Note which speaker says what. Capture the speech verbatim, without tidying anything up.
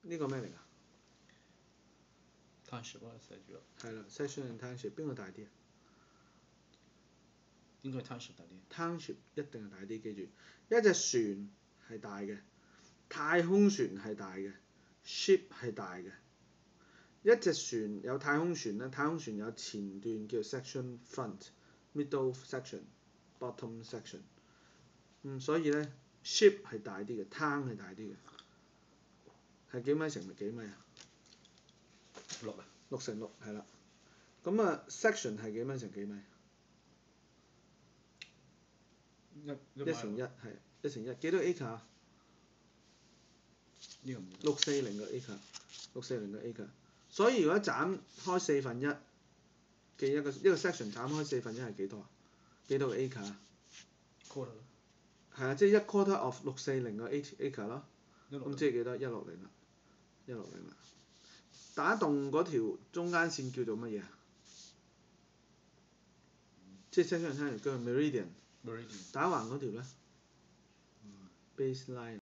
Speaker 1: 呢個咩嚟㗎
Speaker 2: ？township 啊，寫住啦。
Speaker 1: 係啦 ，section and township 邊個大啲啊？
Speaker 2: 應該 township 大啲。
Speaker 1: township 一定係大啲，記住，一隻船係大嘅，太空船係大嘅 ，ship 係大嘅。一隻船有太空船咧，太空船有前段叫 section front、middle section、bottom section。嗯，所以咧 ship 係大啲嘅 ，town 係大啲嘅，係幾米乘幾米啊？
Speaker 2: 六啊。
Speaker 1: 六乘六係啦。咁啊 section 係幾米乘幾米？
Speaker 2: 一
Speaker 1: 一乘一係一乘一，幾多 acre 啊？
Speaker 2: 呢個唔知。
Speaker 1: 六四零個 acre， 六四零個 acre。所以如果斬開四分一嘅一個一個 section 斬開四分一係幾多啊？幾多個 acre 啊
Speaker 2: quarter 咯。
Speaker 1: 係啊，即係一 quarter of 六四零個 acre 咯。咁即係幾多？一六零啦，一六零啦。打洞嗰條中間線叫做乜嘢啊？即係 section 聽叫 meridian。
Speaker 2: meridian。
Speaker 1: 打橫嗰條咧？baseline。